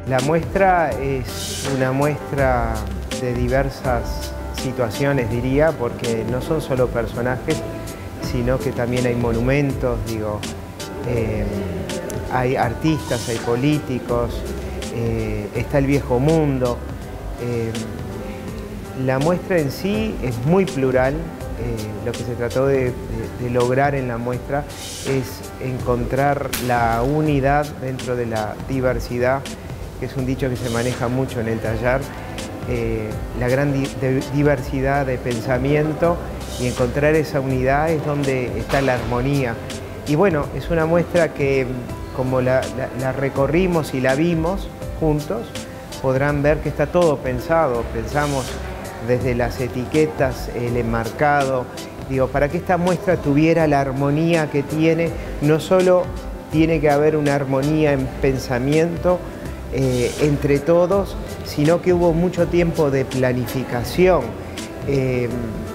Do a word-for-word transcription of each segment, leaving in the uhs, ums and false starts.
La muestra es una muestra de diversas situaciones, diría, porque no son solo personajes, sino que también hay monumentos, digo, eh, hay artistas, hay políticos, eh, está el viejo mundo. Eh, la muestra en sí es muy plural. Eh, lo que se trató de, de, de lograr en la muestra es encontrar la unidad dentro de la diversidad, que es un dicho que se maneja mucho en el taller, eh, la gran di de diversidad de pensamiento, y encontrar esa unidad es donde está la armonía. Y bueno, es una muestra que, como la, la, la recorrimos y la vimos juntos, podrán ver que está todo pensado. Pensamos desde las etiquetas, el enmarcado, digo, para que esta muestra tuviera la armonía que tiene, no solo tiene que haber una armonía en pensamiento eh, entre todos, sino que hubo mucho tiempo de planificación. Eh,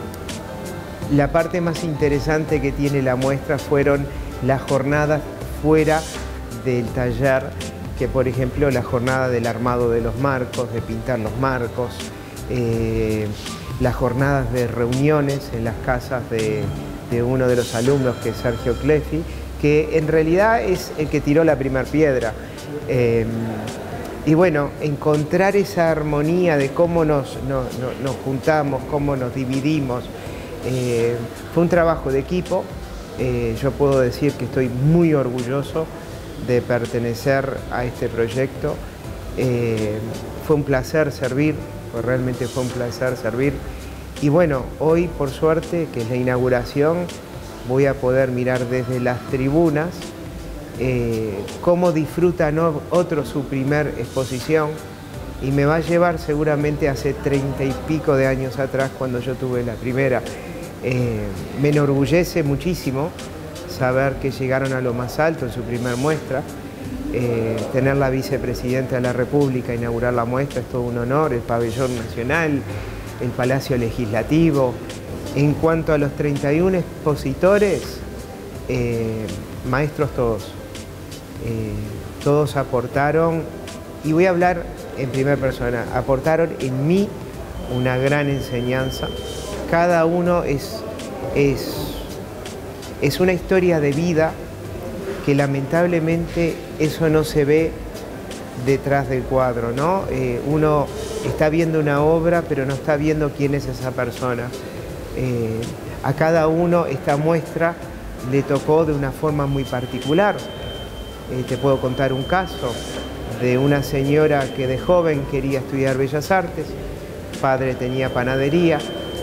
la parte más interesante que tiene la muestra fueron las jornadas fuera del taller, que por ejemplo la jornada del armado de los marcos, de pintar los marcos, Eh, las jornadas de reuniones en las casas de, de uno de los alumnos, que es Sergio Clefi, que en realidad es el que tiró la primera piedra. Eh, y bueno, encontrar esa armonía de cómo nos, nos, nos juntamos, cómo nos dividimos, eh, fue un trabajo de equipo. Eh, yo puedo decir que estoy muy orgulloso de pertenecer a este proyecto. Eh, fue un placer servir. Realmente fue un placer servir. Y bueno, hoy por suerte, que es la inauguración, voy a poder mirar desde las tribunas eh, cómo disfrutan otros su primer exposición, y me va a llevar seguramente hace treinta y pico de años atrás, cuando yo tuve la primera. Eh, me enorgullece muchísimo saber que llegaron a lo más alto en su primer muestra. Eh, tener la vicepresidenta de la República inaugurar la muestra es todo un honor, el pabellón nacional, el Palacio Legislativo. En cuanto a los treinta y uno expositores, eh, maestros todos, eh, todos aportaron, y voy a hablar en primera persona, aportaron en mí una gran enseñanza. Cada uno es, es, es una historia de vida, que lamentablemente eso no se ve detrás del cuadro, ¿no? Eh, uno está viendo una obra, pero no está viendo quién es esa persona. Eh, a cada uno esta muestra le tocó de una forma muy particular. Eh, te puedo contar un caso de una señora que de joven quería estudiar Bellas Artes, padre tenía panadería,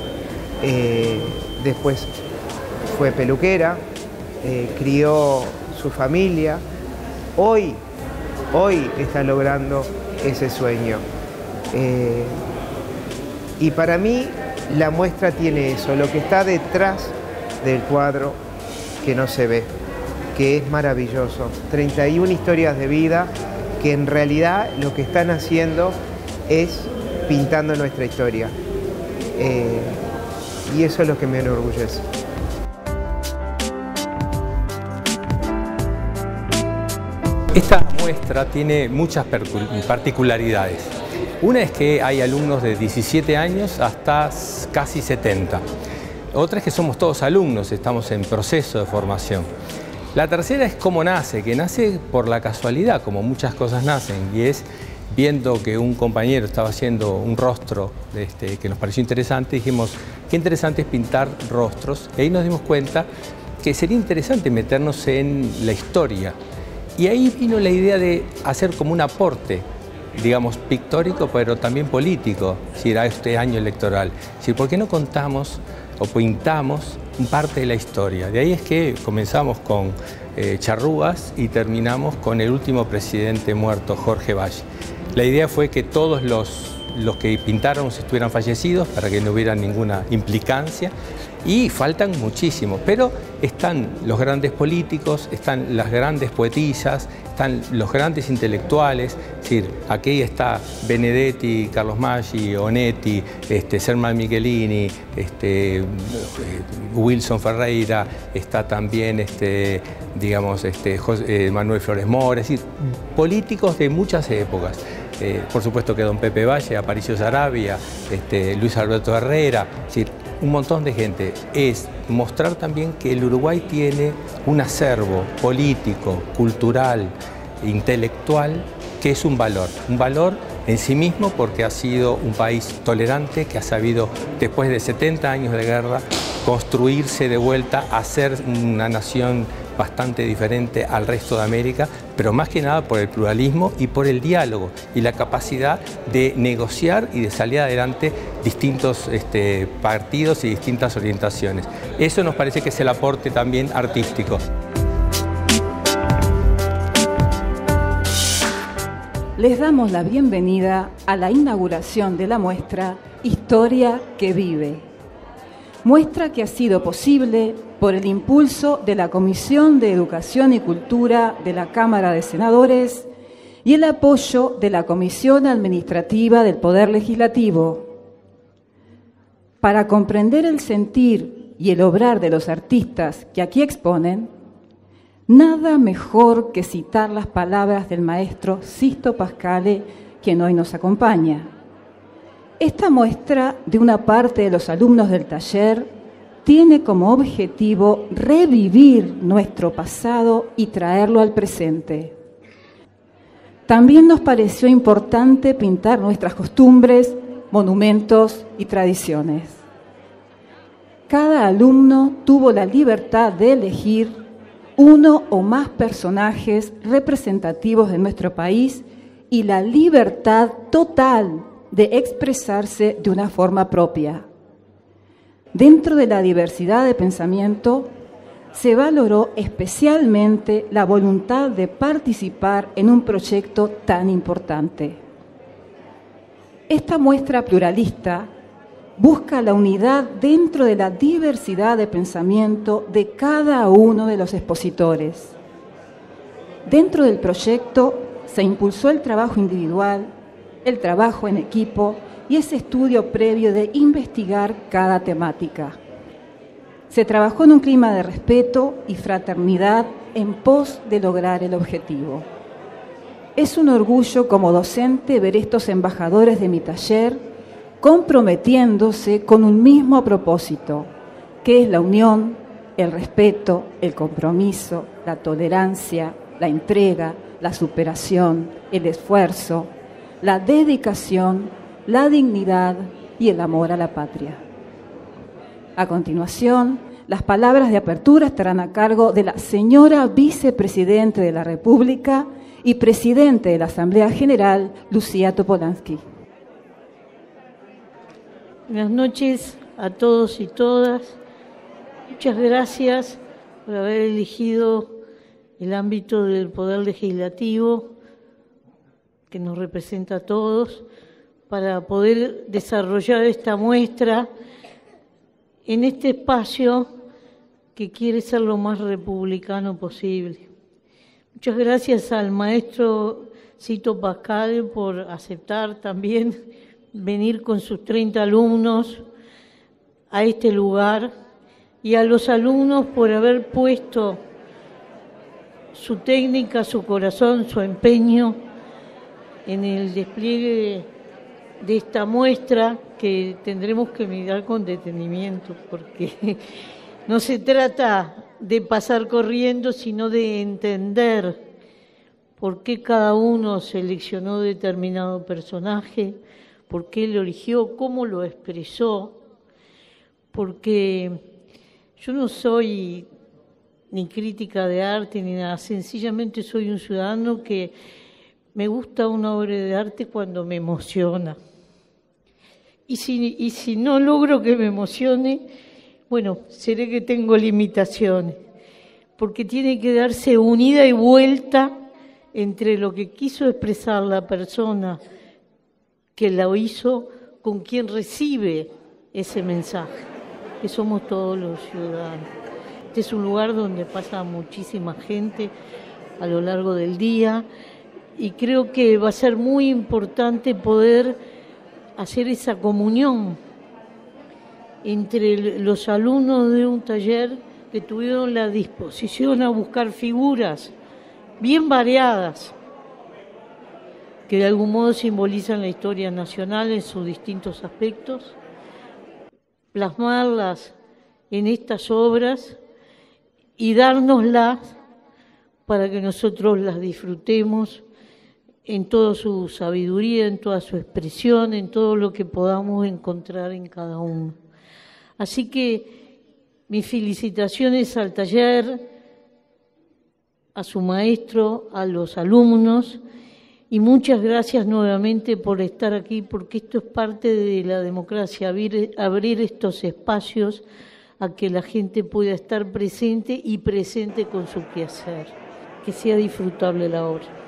eh, después fue peluquera, eh, crió su familia. Hoy, hoy está logrando ese sueño. Eh, y para mí la muestra tiene eso, lo que está detrás del cuadro que no se ve, que es maravilloso. treinta y una historias de vida que en realidad lo que están haciendo es pintando nuestra historia. Eh, y eso es lo que me enorgullece. Esta muestra tiene muchas particularidades. Una es que hay alumnos de diecisiete años hasta casi setenta. Otra es que somos todos alumnos, estamos en proceso de formación. La tercera es cómo nace, que nace por la casualidad, como muchas cosas nacen, y es viendo que un compañero estaba haciendo un rostro este, que nos pareció interesante, dijimos, qué interesante es pintar rostros, y ahí nos dimos cuenta que sería interesante meternos en la historia. Y ahí vino la idea de hacer como un aporte, digamos, pictórico, pero también político, si era este año electoral. Si, ¿por qué no contamos o pintamos parte de la historia? De ahí es que comenzamos con eh, charrúas y terminamos con el último presidente muerto, Jorge Valle. La idea fue que todos los, los que pintáramos estuvieran fallecidos para que no hubiera ninguna implicancia. Y faltan muchísimos, pero están los grandes políticos, están las grandes poetisas, están los grandes intelectuales, es decir, aquí está Benedetti, Carlos Maggi, Onetti, este, Serma Michelini, este, Wilson Ferreira, está también este, digamos, este, José, eh, Manuel Flores Mora, es decir, políticos de muchas épocas. eh, por supuesto que don Pepe Valle, Aparicio Sarabia, este, Luis Alberto Herrera, es decir, un montón de gente. Es mostrar también que el Uruguay tiene un acervo político, cultural, intelectual, que es un valor, un valor en sí mismo porque ha sido un país tolerante que ha sabido, después de setenta años de guerra, construirse de vuelta a ser una nación bastante diferente al resto de América, pero más que nada por el pluralismo y por el diálogo y la capacidad de negociar y de salir adelante distintos este, partidos y distintas orientaciones. Eso nos parece que es el aporte también artístico. Les damos la bienvenida a la inauguración de la muestra Historia que Vive. Muestra que ha sido posible por el impulso de la Comisión de Educación y Cultura de la Cámara de Senadores y el apoyo de la Comisión Administrativa del Poder Legislativo. Para comprender el sentir y el obrar de los artistas que aquí exponen, nada mejor que citar las palabras del maestro Sisto Pascale, quien hoy nos acompaña. Esta muestra de una parte de los alumnos del taller tiene como objetivo revivir nuestro pasado y traerlo al presente. También nos pareció importante pintar nuestras costumbres, monumentos y tradiciones. Cada alumno tuvo la libertad de elegir uno o más personajes representativos de nuestro país y la libertad total de expresarse de una forma propia. Dentro de la diversidad de pensamiento, se valoró especialmente la voluntad de participar en un proyecto tan importante. Esta muestra pluralista busca la unidad dentro de la diversidad de pensamiento de cada uno de los expositores. Dentro del proyecto se impulsó el trabajo individual, el trabajo en equipo y ese estudio previo de investigar cada temática. Se trabajó en un clima de respeto y fraternidad en pos de lograr el objetivo. Es un orgullo como docente ver estos embajadores de mi taller comprometiéndose con un mismo propósito, que es la unión, el respeto, el compromiso, la tolerancia, la entrega, la superación, el esfuerzo, la dedicación, la dignidad y el amor a la patria. A continuación, las palabras de apertura estarán a cargo de la señora Vicepresidente de la República y Presidente de la Asamblea General, Lucía Topolansky. Buenas noches a todos y todas. Muchas gracias por haber elegido el ámbito del Poder Legislativo que nos representa a todos para poder desarrollar esta muestra en este espacio que quiere ser lo más republicano posible. Muchas gracias al maestro Sisto Pascale por aceptar también venir con sus treinta alumnos a este lugar y a los alumnos por haber puesto su técnica, su corazón, su empeño en el despliegue de, de esta muestra que tendremos que mirar con detenimiento, porque no se trata de pasar corriendo, sino de entender por qué cada uno seleccionó determinado personaje, por qué lo eligió, cómo lo expresó, porque yo no soy ni crítica de arte ni nada, sencillamente soy un ciudadano que me gusta una obra de arte cuando me emociona. Y si, y si no logro que me emocione, bueno, seré que tengo limitaciones, porque tiene que darse unida y vuelta entre lo que quiso expresar la persona que lo hizo con quien recibe ese mensaje, que somos todos los ciudadanos. Este es un lugar donde pasa muchísima gente a lo largo del día y creo que va a ser muy importante poder hacer esa comunión entre los alumnos de un taller que tuvieron la disposición a buscar figuras bien variadas, que de algún modo simbolizan la historia nacional en sus distintos aspectos, plasmarlas en estas obras y dárnoslas para que nosotros las disfrutemos en toda su sabiduría, en toda su expresión, en todo lo que podamos encontrar en cada uno. Así que mis felicitaciones al taller, a su maestro, a los alumnos, y muchas gracias nuevamente por estar aquí, porque esto es parte de la democracia, abrir, abrir estos espacios a que la gente pueda estar presente y presente con su quehacer, que sea disfrutable la obra.